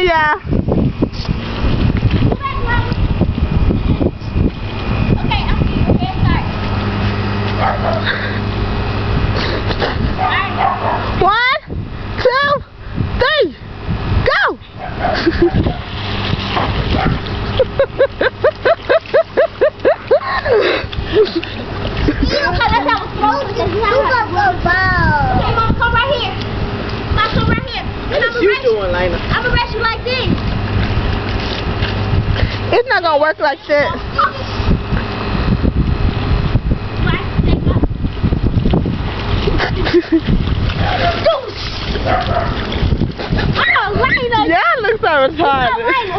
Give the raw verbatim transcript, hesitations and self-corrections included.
ya. Okay, I'm here. Start. One, two, three, go! You know how that's how it's supposed to be. Okay, Mom, come right here. Mom, come right here. What is you doing, Lena? I'm gonna rest you like this. It's not gonna work like that. Oh, Lena. Y'all look so retarded.